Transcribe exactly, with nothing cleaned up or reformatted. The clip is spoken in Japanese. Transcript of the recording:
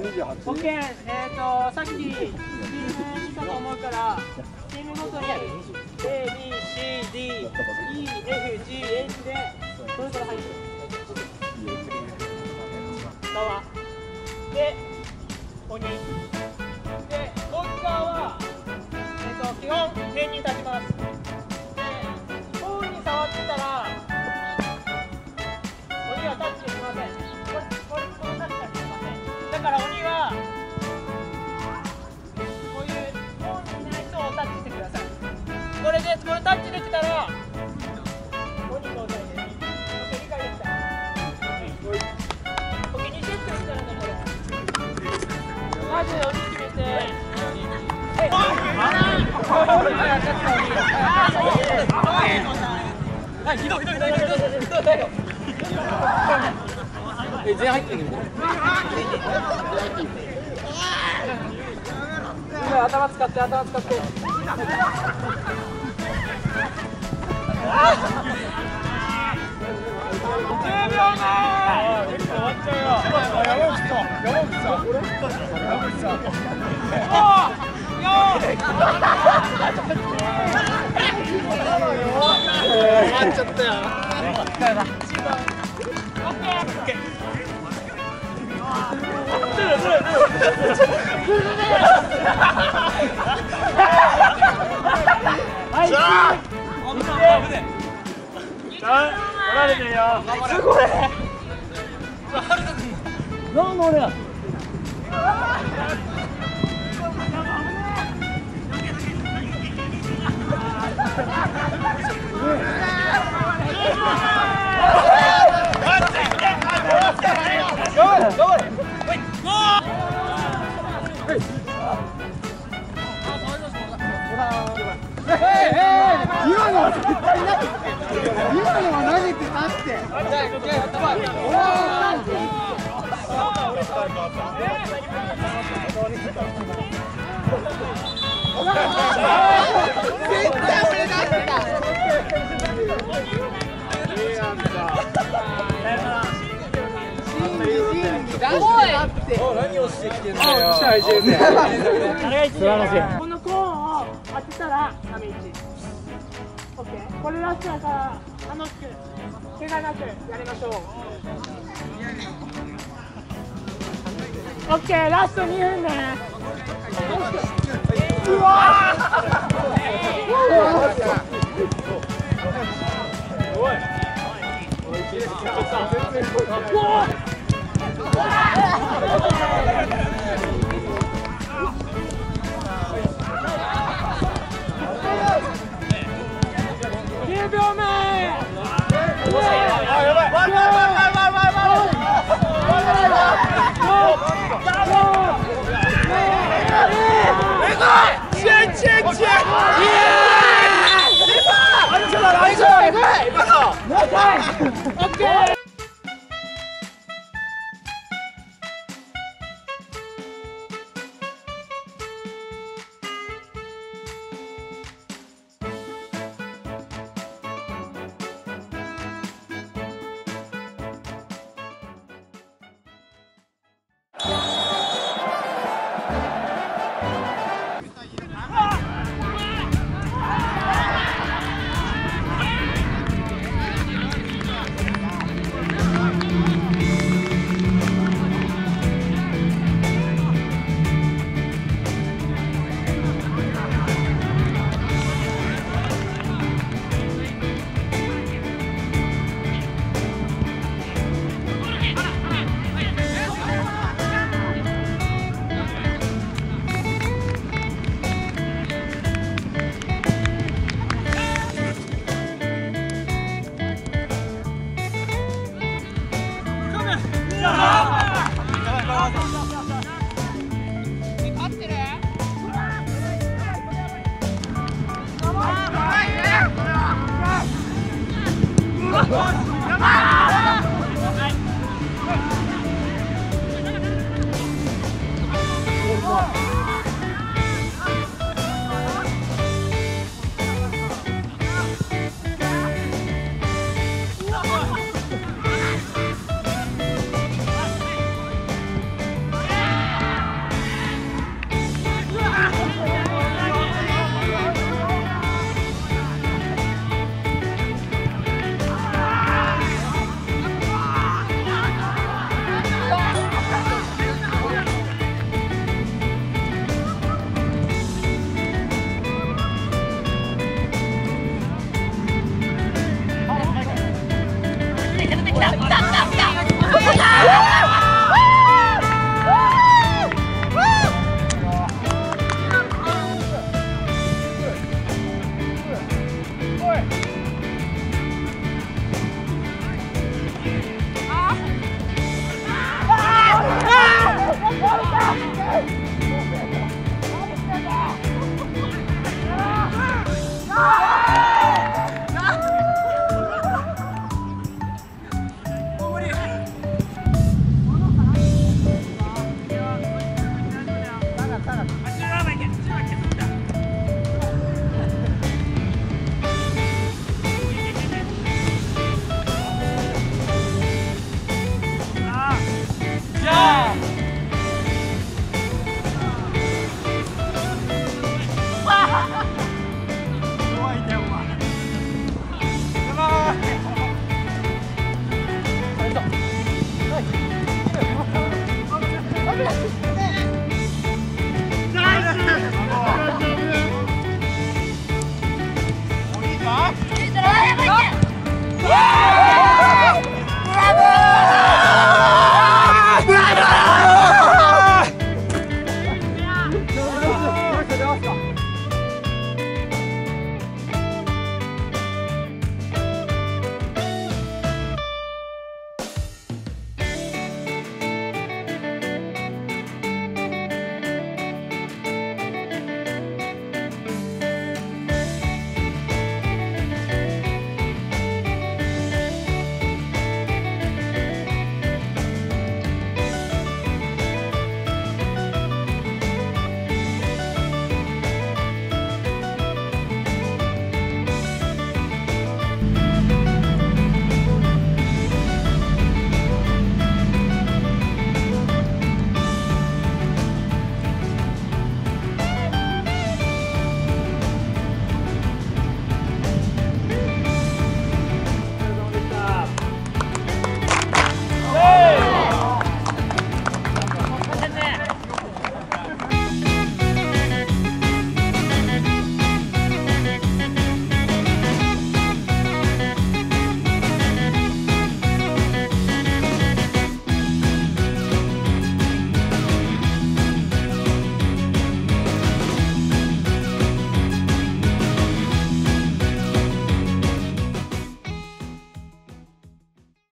オッケー。えっとさっきチームしたと思うからチームごとに エービーシーディーイーエフジーエイチ でそれぞれ入ってる。側で鬼でこっち側はえっと基本点に立ちます。でボールに触ってたら鬼はタッチできません。これこれこのタッチはできません。だから鬼はこういうボールにいない人をタッチしてください。これでこれタッチできたら鬼交代です。オッケー理解できた。オッケーにセットしたらねこれ。まず鬼決めて。はい、ひどいひどいひどいひどいひどい。え、全入ってる。今頭使って頭使って。じゅうびょうめ。終わっちゃうよ。山口さん、山口さん、山口さん。よー。終わっちゃったよ。取られてるよ。すごい。なんで俺や。今のは絶対なくて、今のは投げてたって。絶対俺だってた。何をしてきてんだよ。このコーンを当てたらダメージ。オッケー。これラストだから楽しく怪我なくやりましょう。オッケー。ラストにふんね。うわじゅうびょうめ。 Come on.